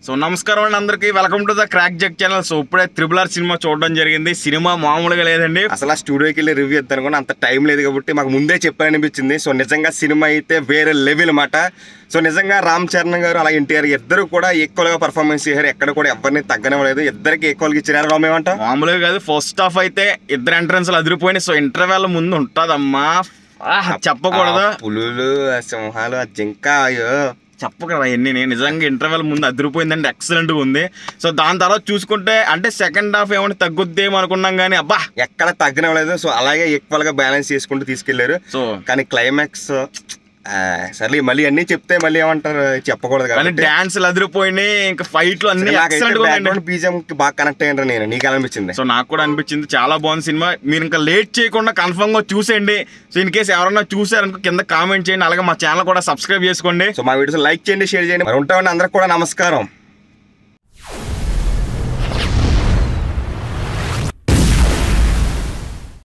So నమస్కారం అండి అందరికి, welcome to the crack jag channel. So ఇప్పుడే RRR సినిమా చూడడం జరిగింది. సినిమా మామూలుగా లేదండి. అసలు ఆ స్టూడియోకి వెళ్ళి రివ్యూ ఇద్దాను కూడా అంత టైం లేదు కాబట్టి మాకు ముందే చెప్పాలనిపించింది. సో నిజంగా సినిమా అయితే వేరే లెవెల్ మాట. సో నిజంగా రామ్ చరణ్ గారు అలా ఎన్టీఆర్ ఇద్దరు కూడా ఈక్వల్ గా పర్ఫార్మెన్స్ చేశారు. ఎక్కడ కూడా ఎవరిని తగ్గనివ్వలేదు, ఇద్దరికి ఈక్వల్ గా ఇచ్చారు. రామ్ ఏమంట మామూలుగా కాదు, ఫస్ట్ హాఫ్ అయితే ఇద్దరు ఎంట్రన్స్ అదిరిపోయినాయి. సో ఇంటర్వెల్ ముందు ఉంటదమ్మా, చెప్పకూడదు. పులులు, సింహాలు, జింక, అయ్యో చెప్పకరా ఎన్ని. నిజంగా ఇంటర్వెల్ ముందు అదిరిపోయిందండి, ఎక్సలెంట్ గా ఉంది. సో దాని తర్వాత చూసుకుంటే అంటే సెకండ్ హాఫ్ ఏమైనా తగ్గుద్దేమో అనుకున్నాం కానీ అబ్బా ఎక్కడ తగ్గనివ్వలేదు. సో అలాగే ఈక్వల్ గా బ్యాలెన్స్ చేసుకుంటూ తీసుకెళ్లారు. సో కానీ క్లైమాక్స్ సర్లే మళ్ళీ అన్ని చెప్తే మళ్ళీ ఏమంటారు, చెప్పకూడదు కానీ డాన్సులు అదిరిపోయినాయి, ఇంకా ఫైట్లు అన్ని బీజం బాగా కనెక్ట్ అయ్యారు. నేను నీకు అనిపించింది. సో నాకు కూడా అనిపించింది, చాలా బాగుంది సినిమా. మీరు ఇంకా లేట్ చేయకుండా కన్ఫర్మ్ గా చూసేయండి. సో ఇన్ కేసు ఎవరన్నా చూసారనుకో కింద కామెంట్ చేయండి, అలాగే మా ఛానల్ కూడా సబ్స్క్రైబ్ చేసుకోండి. సో మా వీడియోస్ లైక్ చేయండి, షేర్ చేయండి. మరి ఉంటామండి, అందరికి కూడా నమస్కారం.